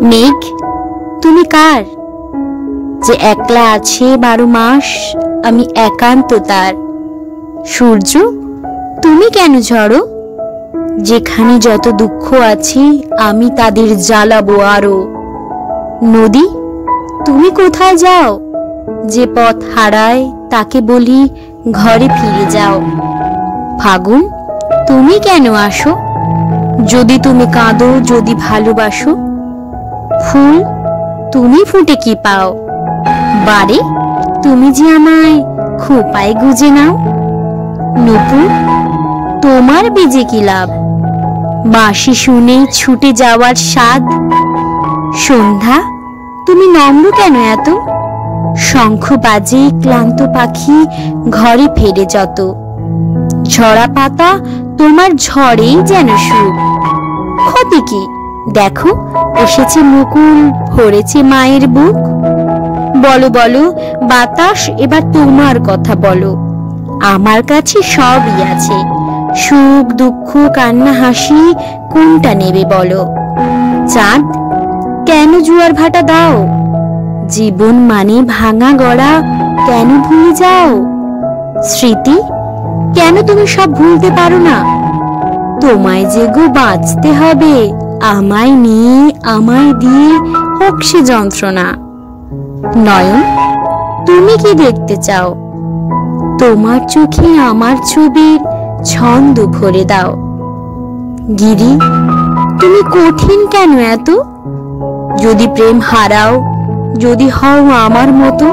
মেঘ, তুমি কার? যে একলা আছে 12 মাস, আমি একান্ত তার। সূর্য, তুমি কেন ঝরো? যেখানে যত দুঃখ আছে আমি তাদের জ্বালাবো আরো। নদী, তুমি কোথায় যাও? যে পথ হারায় তাকে বলি ঘরে ফিরে যাও। ফাগুন, তুমি কেন আসো? যদি তুমি কাঁদো, যদি ভালোবাসো। ফুল, তুমি ফুটে কি পাও? বারে, তুমি যে আমায় খোঁপায় গুজে নাও। নুপুর, তোমার বেজে কি লাভ? বাঁশি শুনে ছুটে যাওয়ার স্বাদ। সন্ধ্যা, তুমি নম্র কেন এত? শঙ্খ বাজে ক্লান্ত পাখি ঘরে ফেরে যত। ঝরা পাতা, তোমার ঝড়েই যেন সুখ। ক্ষতি কি? দেখো এসেছে মুকুল, ভরেছে মায়ের বুক। বলো বলো বাতাস, এবার তোমার কথা বলো। আমার কাছে সবই আছে, সুখ দুঃখ কান্না হাসি, কোনটা নেবে বলো। চাঁদ, কেন জুয়ার ভাটা দাও? জীবন মানে ভাঙা গড়া, কেন ভুলে যাও? স্মৃতি, কেন তুমি সব ভুলতে পারো না? তোমায় যে গো বাঁচতে হবে, আমায় নিয়ে আমায় দিয়ে হোক সে যন্ত্রণা। নয়ন, তুমি কি দেখতে চাও? তোমার চোখে আমার ছবির ছন্দ ভরে দাও। গিরি, তুমি কঠিন কেন এত? যদি প্রেম হারাও, যদি হও আমার মতো।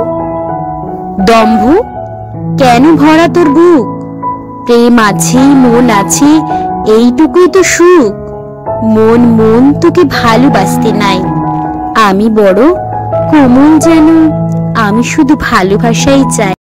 দম্ভ, কেন ভরা তোর বুক? প্রেম আছে, মন আছে, এইটুকুই তো সুখ। মন মন তোকে ভালোবাসতে নাই। আমি বড় কোমল যেন, আমি শুধু ভালোবাসাই চাই।